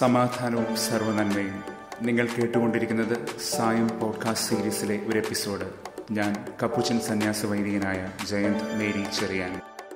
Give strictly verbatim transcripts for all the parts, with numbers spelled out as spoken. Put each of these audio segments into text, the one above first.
സമാധാനവും സർവ്വനന്മയും. നിങ്ങൾ കേട്ടുകൊണ്ടിരിക്കുന്നത് സായം പോഡ്കാസ്റ്റ് സീരീസിലെ ഒരു എപ്പിസോഡ്. ഞാൻ കപ്പുച്ചൻ സന്യാസ വൈദികനായ ജയന്ത് മേരി ചെറിയാൻ.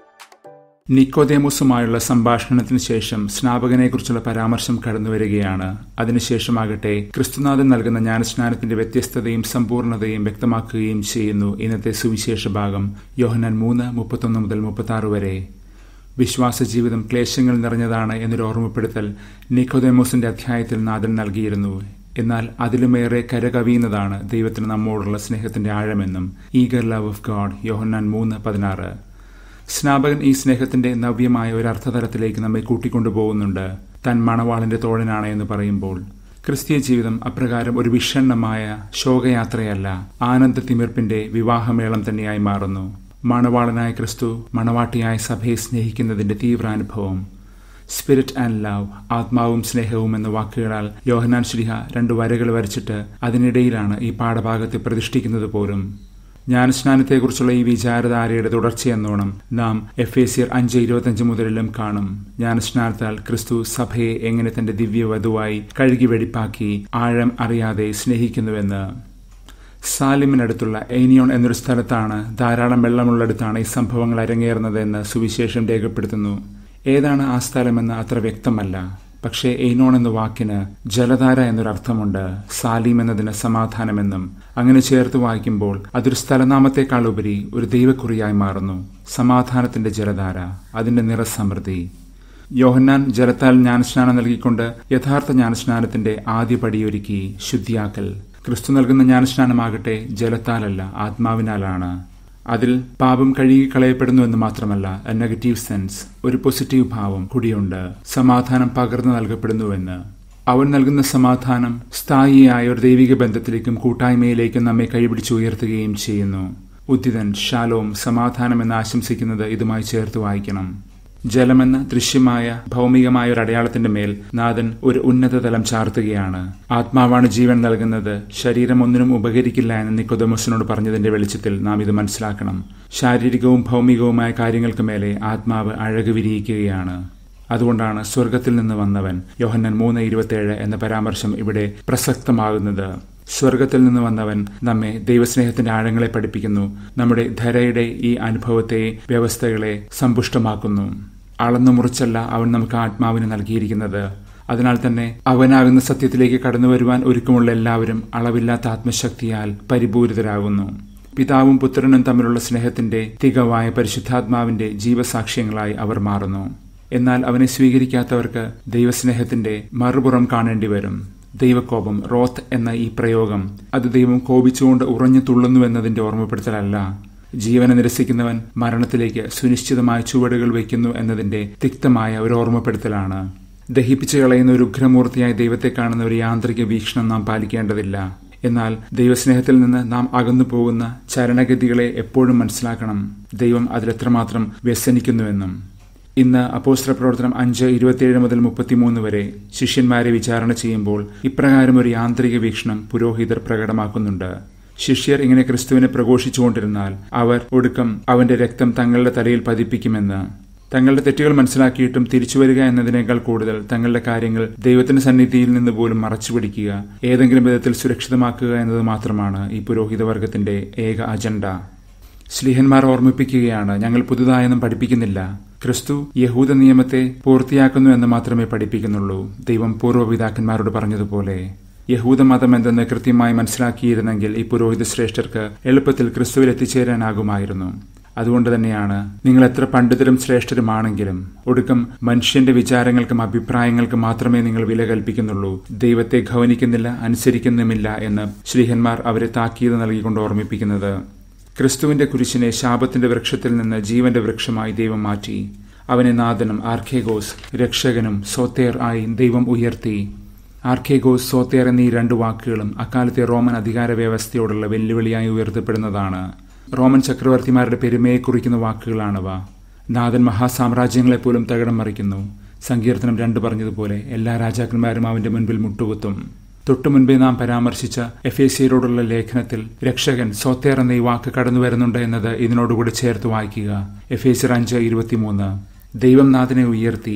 നിക്കോദേമോസുമായുള്ള സംഭാഷണത്തിന് ശേഷം സ്നാപകനെക്കുറിച്ചുള്ള പരാമർശം കടന്നുവരികയാണ്. അതിനുശേഷമാകട്ടെ ക്രിസ്തുനാഥൻ നൽകുന്ന ജ്ഞാനസ്നാനത്തിന്റെ വ്യത്യസ്തതയും സമ്പൂർണതയും വ്യക്തമാക്കുകയും ചെയ്യുന്നു ഇന്നത്തെ സുവിശേഷ ഭാഗം. യോഹന്നാൻ മൂന്ന് മുപ്പത്തൊന്ന് മുതൽ മുപ്പത്തി ആറ് വരെ. വിശ്വാസ ജീവിതം ക്ലേശങ്ങൾ നിറഞ്ഞതാണ് എന്നൊരു ഓർമ്മപ്പെടുത്തൽ നിക്കോദേമോസിന്റെ അധ്യായത്തിൽ നാഥൻ നൽകിയിരുന്നു. എന്നാൽ അതിലുമേറെ കരകവിയുന്നതാണ് ദൈവത്തിന് നമ്മോടുള്ള സ്നേഹത്തിന്റെ ആഴമെന്നും. Eager love of God, Yohannan മൂന്ന് പതിനാറ്. സ്നാപകൻ ഈ സ്നേഹത്തിന്റെ നവ്യമായ ഒരു അർത്ഥതലത്തിലേക്ക് നമ്മെ കൂട്ടിക്കൊണ്ടുപോകുന്നുണ്ട്. താൻ മണവാളന്റെ തോഴനാണ് എന്ന് പറയുമ്പോൾ ക്രിസ്തീയ ജീവിതം അപ്രകാരം ഒരു വിഷണ്ണമായ ശോകയാത്രയല്ല, ആനന്ദ തിമിർപ്പിന്റെ വിവാഹമേളം തന്നെയായി മാറുന്നു. മണവാളനായ ക്രിസ്തു മണവാട്ടിയായ സഭയെ സ്നേഹിക്കുന്നതിന്റെ തീവ്രാനുഭവം. സ്പിരിറ്റ് ആൻഡ് ലവ്, ആത്മാവും സ്നേഹവും എന്ന വാക്കുകളാൽ യോഹന്നാൻ ശ്ലീഹ രണ്ടു വരകൾ വരച്ചിട്ട് അതിനിടയിലാണ് ഈ പാഠഭാഗത്തെ പ്രതിഷ്ഠിക്കുന്നത് പോലും. ജ്ഞാനസ്നാനത്തെക്കുറിച്ചുള്ള ഈ വിചാരധാരയുടെ തുടർച്ചയെന്നോണം നാം എഫേസ്യർ അഞ്ച് ഇരുപത്തിയഞ്ച് മുതലെല്ലാം കാണും. ജ്ഞാനസ്നാനത്താൽ ക്രിസ്തു സഭയെ എങ്ങനെ തന്റെ ദിവ്യവധുവായി കഴുകി വെടിപ്പാക്കി ആഴം അറിയാതെ സ്നേഹിക്കുന്നുവെന്ന്. സാലിമിനടുത്തുള്ള എയ്നിയോൺ എന്നൊരു സ്ഥലത്താണ്, ധാരാളം വെള്ളമുള്ളിടത്താണ് ഈ സംഭവങ്ങൾ അരങ്ങേറുന്നതെന്ന് സുവിശേഷം രേഖപ്പെടുത്തുന്നു. ഏതാണ് ആ സ്ഥലമെന്ന് അത്ര വ്യക്തമല്ല. പക്ഷേ എയ്നോൺ എന്ന വാക്കിന് ജലധാര എന്നൊരർത്ഥമുണ്ട്. സാലിം എന്നതിന് സമാധാനമെന്നും. അങ്ങനെ ചേർത്ത് വായിക്കുമ്പോൾ അതൊരു സ്ഥലനാമത്തെക്കാൾ ഉപരി ഒരു ദൈവക്കുറിയായി മാറുന്നു. സമാധാനത്തിന്റെ ജലധാര, അതിന്റെ നിറസമൃദ്ധി. യോഹന്നാൻ ജലത്താൽ ജ്ഞാനസ്നാനം നൽകിക്കൊണ്ട് യഥാർത്ഥ ജ്ഞാനസ്നാനത്തിന്റെ ആദ്യ പടിയൊരുക്കി, ശുദ്ധിയാക്കൽ. ക്രിസ്തു നൽകുന്ന ജ്ഞാനസ്നാനമാകട്ടെ ജലത്താലല്ല, ആത്മാവിനാലാണ്. അതിൽ പാപം കഴുകിക്കളയപ്പെടുന്നു എന്ന് മാത്രമല്ല, എ നെഗറ്റീവ് സെൻസ്, ഒരു പോസിറ്റീവ് ഭാവം കൂടിയുണ്ട്. സമാധാനം പകർന്നു നൽകപ്പെടുന്നുവെന്ന്. അവൻ നൽകുന്ന സമാധാനം സ്ഥായിയായ ഒരു ദൈവിക ബന്ധത്തിലേക്കും കൂട്ടായ്മയിലേക്കും നമ്മെ കൈപിടിച്ച് ഉയർത്തുകയും ചെയ്യുന്നു. ഉദ്ധിതൻ, ഷാലോം, സമാധാനം എന്ന് ആശംസിക്കുന്നത് ഇതുമായി ചേർത്ത് വായിക്കണം. ജലമെന്ന ദൃശ്യമായ ഭൗമികമായ ഒരു അടയാളത്തിന്റെ മേൽ നാഥൻ ഒരു ഉന്നതതലം ചാർത്തുകയാണ്. ആത്മാവാണ് ജീവൻ നൽകുന്നത്, ശരീരം ഒന്നിനും ഉപകരിക്കില്ല എന്ന് നിക്കോദേമോസിനോട് പറഞ്ഞതിന്റെ വെളിച്ചത്തിൽ നാം ഇത് മനസ്സിലാക്കണം. ശാരീരികവും ഭൗമികവുമായ കാര്യങ്ങൾക്ക് മേലെ ആത്മാവ് അഴക് വിരിയിക്കുകയാണ്. അതുകൊണ്ടാണ് സ്വർഗത്തിൽ നിന്ന് വന്നവൻ, യോഹന്നാൻ മൂന്ന് ഇരുപത്തിയേഴ് എന്ന പരാമർശം ഇവിടെ പ്രസക്തമാകുന്നത്. സ്വർഗത്തിൽ നിന്ന് വന്നവൻ നമ്മെ ദൈവസ്നേഹത്തിന്റെ ആഴങ്ങളെ പഠിപ്പിക്കുന്നു. നമ്മുടെ ധരയുടെ ഈ അനുഭവത്തെ, വ്യവസ്ഥകളെ സമ്പുഷ്ടമാക്കുന്നു. അളന്നു മുറിച്ചല്ല അവൻ നമുക്ക് ആത്മാവിന് നൽകിയിരിക്കുന്നത്. അതിനാൽ തന്നെ അവനാകുന്ന സത്യത്തിലേക്ക് കടന്നു വരുവാൻ ഒരുക്കമുള്ള എല്ലാവരും അളവില്ലാത്ത ആത്മശക്തിയാൽ പരിപൂരിതരാകുന്നു. പിതാവും പുത്രനും തമ്മിലുള്ള സ്നേഹത്തിന്റെ തികവായ പരിശുദ്ധാത്മാവിന്റെ ജീവസാക്ഷ്യങ്ങളായി അവർ മാറുന്നു. എന്നാൽ അവനെ സ്വീകരിക്കാത്തവർക്ക് ദൈവസ്നേഹത്തിന്റെ മറുപുറം കാണേണ്ടി വരും. ദൈവകോപം, റോത്ത് എന്ന ഈ പ്രയോഗം, അത് ദൈവം കോപിച്ചുകൊണ്ട് ഉറഞ്ഞു തുള്ളുന്നുവെന്നതിന്റെ ഓർമ്മപ്പെടുത്തലല്ല. ജീവനെ നിരസിക്കുന്നവൻ മരണത്തിലേക്ക് സുനിശ്ചിതമായ ചുവടുകൾ വയ്ക്കുന്നു എന്നതിന്റെ തിക്തമായ ഒരു ഓർമ്മപ്പെടുത്തലാണ്. ദഹിപ്പിച്ചു കളയുന്ന ഒരു ഉഗ്രമൂർത്തിയായി ദൈവത്തെ കാണുന്ന ഒരു യാന്ത്രിക വീക്ഷണം നാം പാലിക്കേണ്ടതില്ല. എന്നാൽ ദൈവസ്നേഹത്തിൽ നിന്ന് നാം അകന്നു പോകുന്ന ചരണഗതികളെ എപ്പോഴും മനസ്സിലാക്കണം. ദൈവം അതിലെത്രമാത്രം വ്യസനിക്കുന്നുവെന്നും. ഇന്ന് അപ്പോസ്തല പ്രവർത്തനം അഞ്ച് ഇരുപത്തിയേഴ് മുതൽ മുപ്പത്തിമൂന്ന് വരെ ശിഷ്യന്മാരെ വിചാരണ ചെയ്യുമ്പോൾ ഇപ്രകാരം ഒരു യാന്ത്രിക വീക്ഷണം പുരോഹിതർ പ്രകടമാക്കുന്നുണ്ട്. ശിഷ്യർ ഇങ്ങനെ ക്രിസ്തുവിനെ പ്രഘോഷിച്ചുകൊണ്ടിരുന്നാൽ അവർ ഒടുക്കം അവന്റെ രക്തം തങ്ങളുടെ തലയിൽ പതിപ്പിക്കുമെന്ന്. തങ്ങളുടെ തെറ്റുകൾ മനസ്സിലാക്കിയിട്ടും തിരിച്ചുവരിക എന്നതിനേക്കാൾ കൂടുതൽ തങ്ങളുടെ കാര്യങ്ങൾ ദൈവത്തിന്റെ സന്നിധിയിൽ നിന്ന് പോലും മറച്ചുപിടിക്കുക, ഏതെങ്കിലും വിധത്തിൽ സുരക്ഷിതമാക്കുക എന്നത് മാത്രമാണ് ഈ പുരോഹിതവർഗത്തിന്റെ ഏക അജണ്ട. ശ്ലീഹന്മാർ ഓർമ്മിപ്പിക്കുകയാണ്, ഞങ്ങൾ പുതുതായൊന്നും പഠിപ്പിക്കുന്നില്ല. ക്രിസ്തു യഹൂദ നിയമത്തെ പൂർത്തിയാക്കുന്നു എന്ന് മാത്രമേ പഠിപ്പിക്കുന്നുള്ളൂ. ദൈവം പൂർവ്വപിതാക്കന്മാരോട് പറഞ്ഞതുപോലെ. യഹൂദ മതം എന്തെന്ന് കൃത്യമായി മനസ്സിലാക്കിയിരുന്നെങ്കിൽ ഈ പുരോഹിത ശ്രേഷ്ഠർക്ക് എളുപ്പത്തിൽ ക്രിസ്തുവിൽ എത്തിച്ചേരാനാകുമായിരുന്നു. അതുകൊണ്ട് തന്നെയാണ് നിങ്ങൾ എത്ര പണ്ഡിതരും ശ്രേഷ്ഠരുമാണെങ്കിലും ഒടുക്കം മനുഷ്യന്റെ വിചാരങ്ങൾക്കും അഭിപ്രായങ്ങൾക്കും മാത്രമേ നിങ്ങൾ വില കൽപ്പിക്കുന്നുള്ളൂ, ദൈവത്തെ ഗൗനിക്കുന്നില്ല, അനുസരിക്കുന്നുമില്ല എന്ന് ശ്ലീഹന്മാർ അവരെ താക്കീത് നൽകിക്കൊണ്ട് ഓർമ്മിപ്പിക്കുന്നത്. ക്രിസ്തുവിന്റെ കുരിശിനെ ശാപത്തിന്റെ വൃക്ഷത്തിൽ നിന്ന് ജീവന്റെ വൃക്ഷമായി ദൈവം മാറ്റി. അവനെ നാഥനും ആർഖേഗോസ്, രക്ഷകനും സോത്തേർ ആയി ദൈവം ഉയർത്തി. ആർഖേഗോസ്, സോത്തേർ എന്നീ രണ്ടു വാക്കുകളും അക്കാലത്തെ റോമൻ അധികാര വ്യവസ്ഥയോടുള്ള വെല്ലുവിളിയായി ഉയർത്തപ്പെടുന്നതാണ്. റോമൻ ചക്രവർത്തിമാരുടെ പെരുമയെ കുറിക്കുന്ന വാക്കുകളാണവ. നാഥൻ മഹാസാമ്രാജ്യങ്ങളെപ്പോലും തകിടം മറിക്കുന്നു. സങ്കീർത്തനം രണ്ട് പറഞ്ഞതുപോലെ എല്ലാ രാജാക്കന്മാരും അവന്റെ മുൻപിൽ മുട്ടുകുത്തും. തൊട്ടുമുൻപേ നാം പരാമർശിച്ച എഫേസ്യരോടുള്ള ലേഖനത്തിൽ രക്ഷകൻ, സോത്തേർ എന്ന ഈ വാക്ക് കടന്നു വരുന്നുണ്ട് എന്നത് ഇതിനോടുകൂടി ചേർത്ത് വായിക്കുക. എഫേസ്യർ അഞ്ച് ഇരുപത്തിമൂന്ന്. ദൈവം നാഥനെ ഉയർത്തി,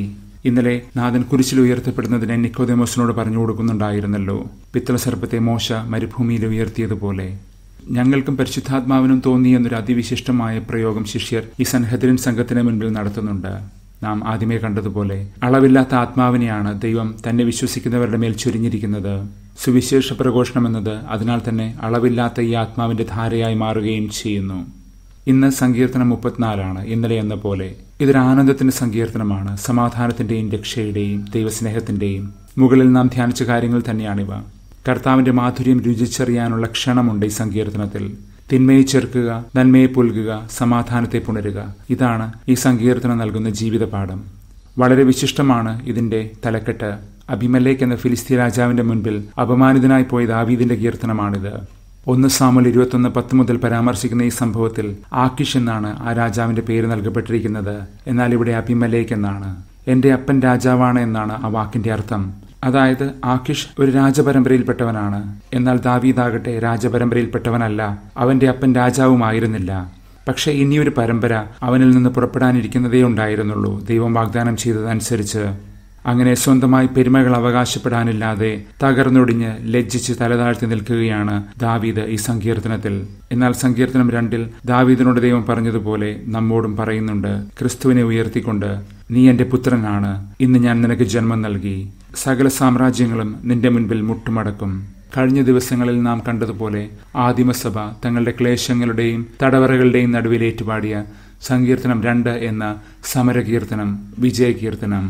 ഇന്നലെ നാഥൻ കുരിശിൽ ഉയർത്തപ്പെടുന്നതിനെ നിക്കോദേമോസിനോട് പറഞ്ഞു കൊടുക്കുന്നുണ്ടായിരുന്നല്ലോ. പിത്തളസർപ്പത്തെ മോശ മരുഭൂമിയിൽ ഉയർത്തിയതുപോലെ. ഞങ്ങൾക്കും പരിശുദ്ധാത്മാവിനും തോന്നി എന്നൊരു അതിവിശിഷ്ടമായ പ്രയോഗം ശിഷ്യർ ഈ സൻഹദ്രിൻ സംഘത്തിന് മുൻപിൽ നടത്തുന്നുണ്ട്. നാം ആദ്യമേ കണ്ടതുപോലെ അളവില്ലാത്ത ആത്മാവിനെയാണ് ദൈവം തന്നെ വിശ്വസിക്കുന്നവരുടെ മേൽ ചൊരിഞ്ഞിരിക്കുന്നത്. സുവിശേഷ പ്രഘോഷണം എന്നത് അതിനാൽ തന്നെ അളവില്ലാത്ത ഈ ആത്മാവിന്റെ ധാരയായി മാറുകയും ചെയ്യുന്നു. ഇന്ന് സങ്കീർത്തനം മുപ്പത്തിനാലാണ്. ഇന്നലെ എന്ന പോലെ ഇതൊരു ആനന്ദത്തിന്റെ സങ്കീർത്തനമാണ്. സമാധാനത്തിന്റെയും രക്ഷയുടെയും ദൈവസ്നേഹത്തിന്റെയും മുകളിൽ നാം ധ്യാനിച്ച കാര്യങ്ങൾ തന്നെയാണിവ. കർത്താവിന്റെ മാധുര്യം രുചിച്ചറിയാനുള്ള ക്ഷണമുണ്ട് ഈ സങ്കീർത്തനത്തിൽ. തിന്മയെ ചെറുക്കുക, നന്മയെ പുൽകുക, സമാധാനത്തെ പുണരുക. ഇതാണ് ഈ സങ്കീർത്തനം നൽകുന്ന ജീവിതപാഠം. വളരെ വിശിഷ്ടമാണ് ഇതിന്റെ തലക്കെട്ട്. അബിമേലെക്ക് എന്ന ഫിലിസ്തീൻ രാജാവിന്റെ മുൻപിൽ അപമാനിതനായി പോയ ദാവീദിന്റെ കീർത്തനമാണിത്. ഒന്ന് സാമുവേൽ ഇരുപത്തൊന്ന് പത്ത് മുതൽ പരാമർശിക്കുന്ന ഈ സംഭവത്തിൽ ആക്കിഷ് എന്നാണ് ആ രാജാവിന്റെ പേര് നൽകപ്പെട്ടിരിക്കുന്നത്. എന്നാൽ ഇവിടെ അബിമേലെക്ക് എന്നാണ്. എന്റെ അപ്പൻ രാജാവാണ് എന്നാണ് ആ വാക്കിന്റെ അർത്ഥം. അതായത് ആക്കിഷ് ഒരു രാജപരമ്പരയിൽപ്പെട്ടവനാണ്. എന്നാൽ ദാവീദാകട്ടെ രാജപരമ്പരയിൽപ്പെട്ടവനല്ല. അവന്റെ അപ്പൻ രാജാവുമായിരുന്നില്ല. പക്ഷെ ഇനിയൊരു പരമ്പര അവനിൽ നിന്ന് പുറപ്പെടാനിരിക്കുന്നതേ ഉണ്ടായിരുന്നുള്ളൂ, ദൈവം വാഗ്ദാനം ചെയ്തതനുസരിച്ച്. അങ്ങനെ സ്വന്തമായി പെരുമകൾ അവകാശപ്പെടാനില്ലാതെ തകർന്നൊടിഞ്ഞ് ലജ്ജിച്ച് തലതാഴ്ത്തി നിൽക്കുകയാണ് ദാവീദ് ഈ സങ്കീർത്തനത്തിൽ. എന്നാൽ സങ്കീർത്തനം രണ്ടിൽ ദാവീദിനോട് ദൈവം പറഞ്ഞതുപോലെ നമ്മോടും പറയുന്നുണ്ട്. ക്രിസ്തുവിനെ ഉയർത്തിക്കൊണ്ട്, നീ എന്റെ പുത്രനാണ്, ഇന്ന് ഞാൻ നിനക്ക് ജന്മം നൽകി, സകല സാമ്രാജ്യങ്ങളും നിന്റെ മുൻപിൽ മുട്ടുമടക്കും. കഴിഞ്ഞ ദിവസങ്ങളിൽ നാം കണ്ടതുപോലെ ആദിമസഭ തങ്ങളുടെ ക്ലേശങ്ങളുടെയും തടവറകളുടെയും നടുവിൽ ഏറ്റുപാടിയ സങ്കീർത്തനം രണ്ട് എന്ന സമരകീർത്തനം, വിജയകീർത്തനം.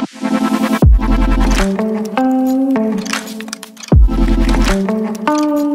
Oh